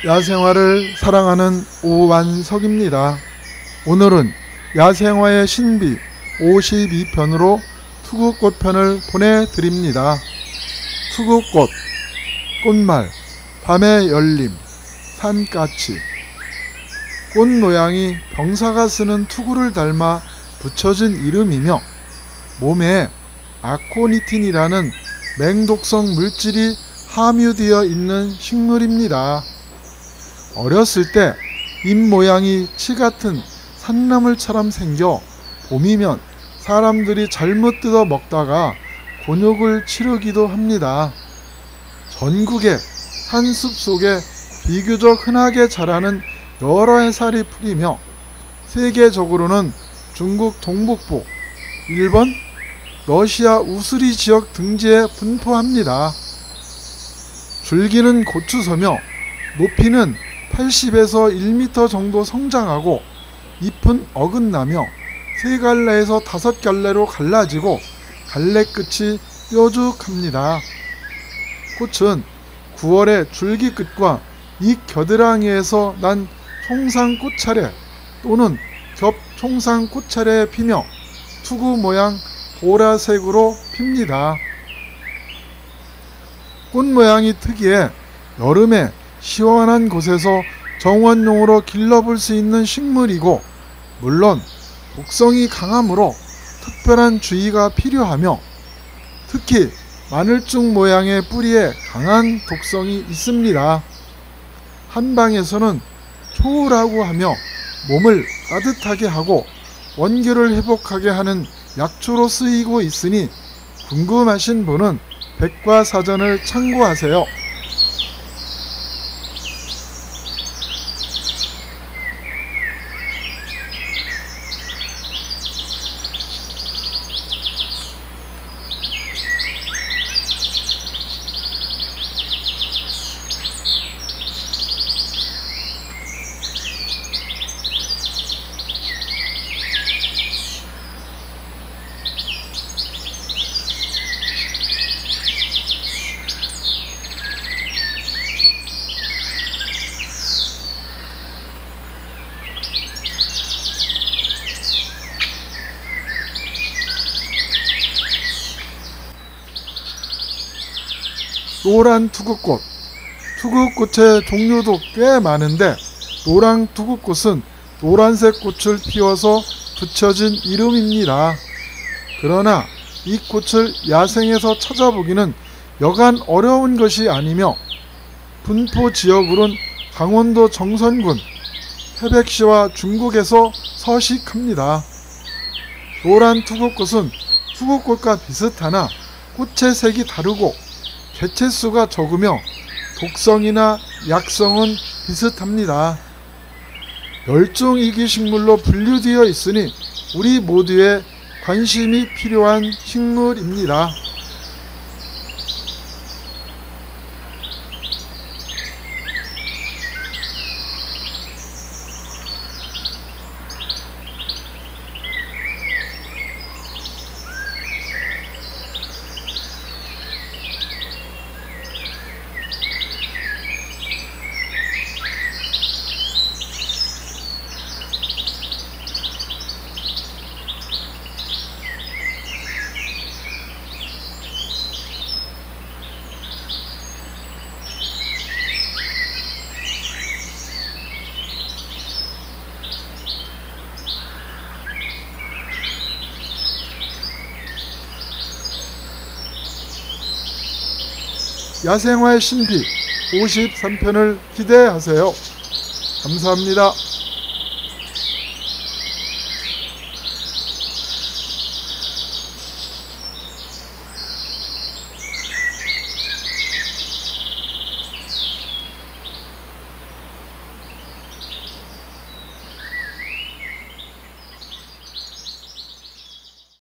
야생화를 사랑하는 오완석입니다. 오늘은 야생화의 신비 52편으로 투구꽃 편을 보내드립니다. 투구꽃, 꽃말, 밤의 열림, 산까치. 꽃 모양이 병사가 쓰는 투구를 닮아 붙여진 이름이며 몸에 아코니틴이라는 맹독성 물질이 함유되어 있는 식물입니다. 어렸을 때 잎 모양이 치 같은 산나물처럼 생겨 봄이면 사람들이 잘못 뜯어 먹다가 곤욕을 치르기도 합니다. 전국의 산숲 속에 비교적 흔하게 자라는 여러 해살이 풀이며 세계적으로는 중국 동북부, 일본, 러시아 우스리 지역 등지에 분포합니다. 줄기는 고추서며 높이는 80에서 1m 정도 성장하고 잎은 어긋나며 3갈래에서 5갈래로 갈라지고 갈래 끝이 뾰족합니다. 꽃은 9월에 줄기 끝과 이 겨드랑이에서 난 총상꽃차례 또는 겹총상꽃차례에 피며 투구 모양 보라색으로 핍니다. 꽃 모양이 특이해 여름에 시원한 곳에서 정원용으로 길러볼 수 있는 식물이고 물론 독성이 강하므로 특별한 주의가 필요하며 특히 마늘죽 모양의 뿌리에 강한 독성이 있습니다. 한방에서는 초우라고 하며 몸을 따뜻하게 하고 원기를 회복하게 하는 약초로 쓰이고 있으니 궁금하신 분은 백과사전을 참고하세요. 노란 투구꽃. 투구꽃의 종류도 꽤 많은데 노랑 투구꽃은 노란색 꽃을 피워서 붙여진 이름입니다. 그러나 이 꽃을 야생에서 찾아보기는 여간 어려운 것이 아니며 분포 지역으론 강원도 정선군, 태백시와 중국에서 서식합니다. 노란 투구꽃은 투구꽃과 비슷하나 꽃의 색이 다르고 개체수가 적으며 독성이나 약성은 비슷합니다. 멸종위기식물로 분류되어 있으니 우리 모두의 관심이 필요한 식물입니다. 야생화의 신비 53편을 기대하세요. 감사합니다.